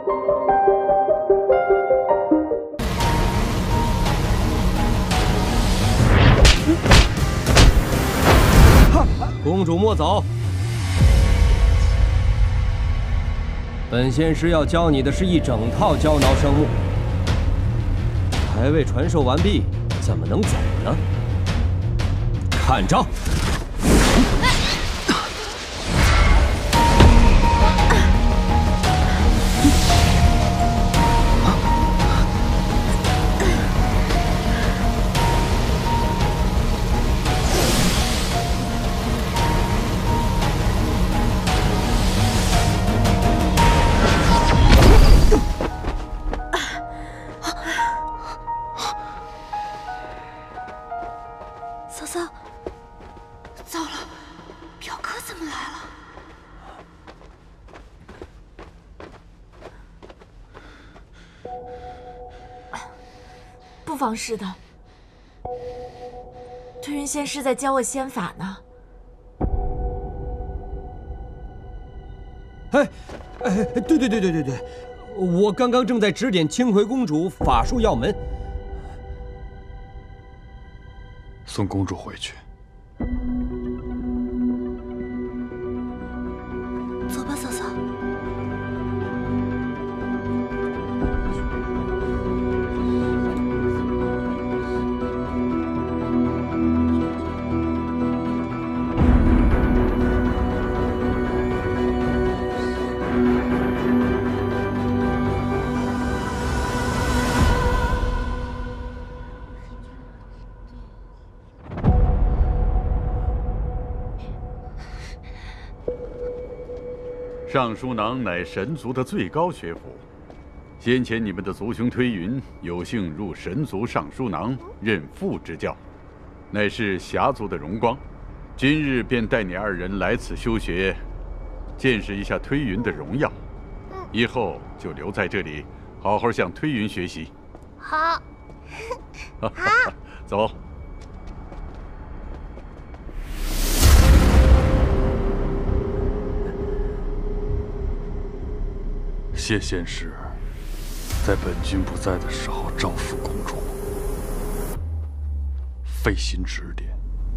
公主莫走，本仙师要教你的是一整套胶囊生物，还未传授完毕，怎么能走呢？看招！ 不妨事的，推云仙师在教我仙法呢。 对，我刚刚正在指点清葵公主法术要门。 送公主回去。 走吧，嫂嫂。 尚书囊乃神族的最高学府，先前你们的族兄推云有幸入神族尚书囊任副执教，乃是侠族的荣光。今日便带你二人来此修学，见识一下推云的荣耀。以后就留在这里，好好向推云学习。 好。好。 走。 谢仙师，在本君不在的时候照拂公主，费心指点。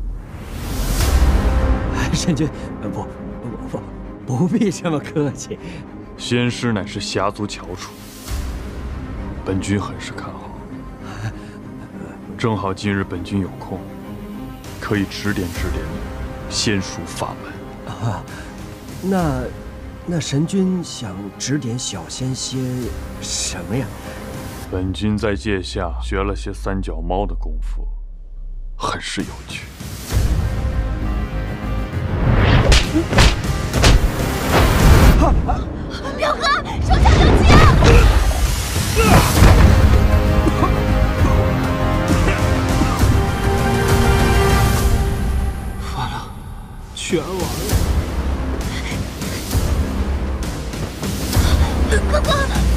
神君，不必这么客气。 仙师乃是侠族翘楚，本君很是看好。正好今日本君有空，可以指点指点仙术法门。 啊，那神君想指点小仙些什么呀？ 本君在界下学了些三脚猫的功夫，很是有趣。 表哥，手下留情！ 完了，全完了！ 哥哥。